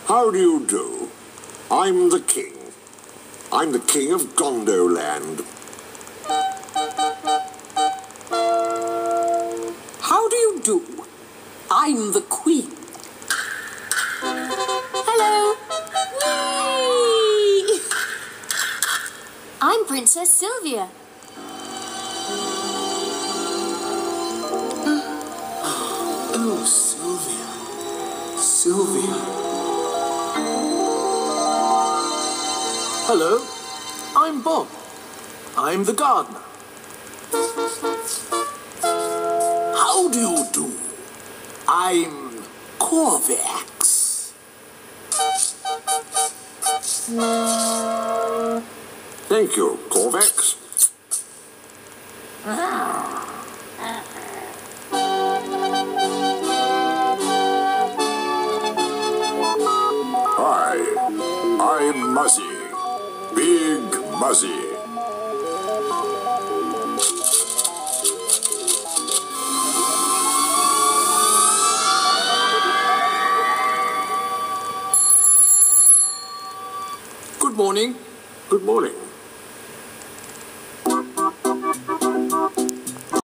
How do you do? I'm the king. I'm the king of Gondoland. How do you do? I'm the queen. Hello. Whee! I'm Princess Sylvia. Oh, Sylvia. Sylvia. Hello, I'm Bob. I'm the gardener. How do you do? I'm Corvax. Thank you, Corvax. I'm Muzzy. Big Muzzy. Good morning. Good morning.